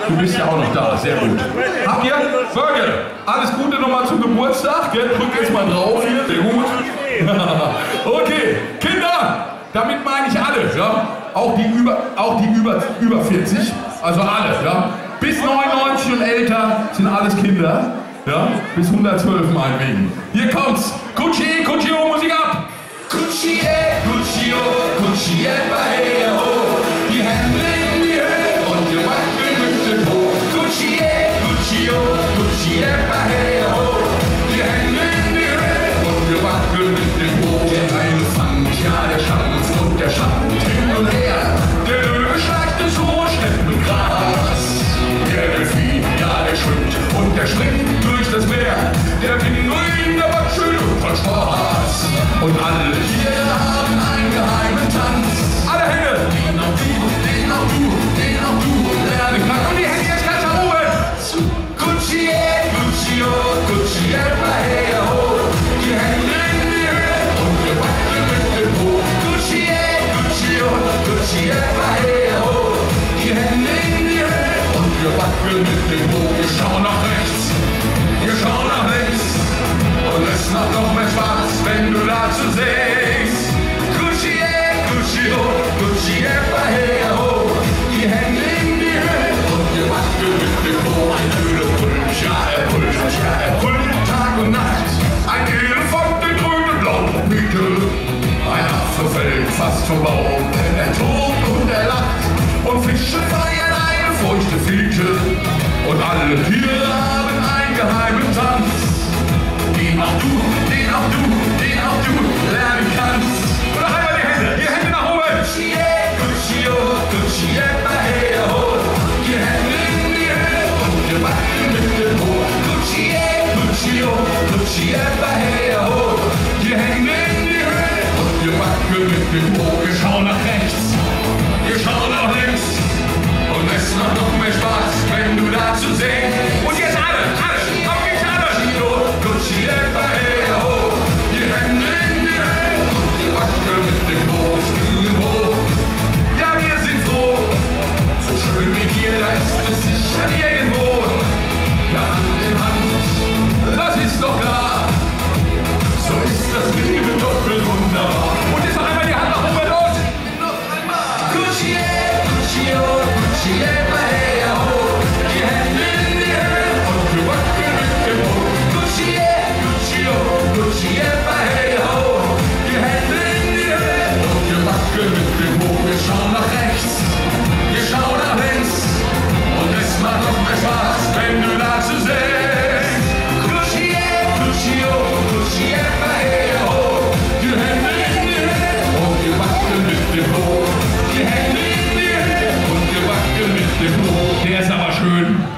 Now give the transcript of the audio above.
du bist ja auch noch da, sehr gut. Habt ihr, Fergal, alles Gute nochmal zum Geburtstag, gell? Drück jetzt mal drauf hier, sehr gut. Okay, Kinder, damit meine ich alle, ja? Auch die über 40, also alle, ja? Bis 99 und älter sind alles Kinder, ja? Bis 112 meinetwegen. Hier kommt's, Kutschi, Kutschi-O, Musik ab! Kutschi, Kutschi-O, Kutschi, die Hände in die Höhe und wir wackeln mit dem Po. Kutschi, Kutschi-O, Kutschi, die Hände in die Höhe und wir wackeln mit dem Po. Der Elefant, ja der Schwanz und der Schatten hin und her. Der Löwe schlagt ins hohe Steppengras. Der Delfin, ja der schwimmt und der springt durch das Meer. Der Pinguin, der macht schön und voll Spaß. Und alle Tiere haben einen geheimen Tanz. Alle Hände! Den auch du, den auch du, den auch du lernen kann. Und die Hände jetzt ganz nach oben! Kutschi, Kutschi-O, Kutschi, ho. Die Hände in die Höhe und wir wackeln mit dem Po. Kutschi, Kutschi-O, Kutschi, ho. Die Hände in die Höhe und wir wackeln mit dem Po. Wir schauen nach rechts, wir schauen nach links. Und es macht noch mehr Spaß, wenn du dazu singst. Kutschi, Kutschi-O, Kutschi, ho. Die Hände in die Höhe und wir wackeln mit dem Po. Ein Höhle brüllt, ja er brüllt Tag und Nacht. Ein Elefant in grün und blau Miete. Ein Affe fällt fast vom Baum, denn er tobt und er lacht. Und Fische feiern eine feuchte Fliete. Und alle Tiere haben einen geheimen Tanz. Den auch du, den auch du, den auch du lernen kannst. Und noch einmal die Hände nach oben. Kutschi, Kutschi-O, Kutschi, ho. Die Hände in die Höhe und wir wackeln mit dem Po. Kutschi, Kutschi-O, Kutschi, ho. Die Hände in die Höhe und wir wackeln mit dem Po. Wir schauen nach rechts, wir schauen nach links. Und es macht noch mehr Spaß, wenn du dazu singst. Und jetzt alle, komm jetzt alle. Kutschi, ho. Die Hände in die Höhe und wir wackeln mit dem Po. Ja, wir sind froh, so schön wie hier, da ist es sicher irgendwo. Ja, Hand in Hand, das ist doch klar. So ist das Leben doppelt wunderbar. Und jetzt noch einmal die Hand nach oben los. Noch einmal. Kutschi, Kutschi-O, Kutschi, ho. Die Hände in die Höhe und wir wackeln mit dem Po. Kutschi, Kutschi-O, Kutschi, ho. Die Hände in die Höhe und wir wackeln mit dem Po. Wir schauen nach rechts, wir schauen nach links. Und es macht noch mehr Spaß, wenn du dazu singst. Kutschi, Kutschi-O, Kutschi, ho. Die Hände in die Höhe und wir wackeln mit dem Po. Die Hände in die Höhe und wir wackeln mit dem Po. Der ist aber schön.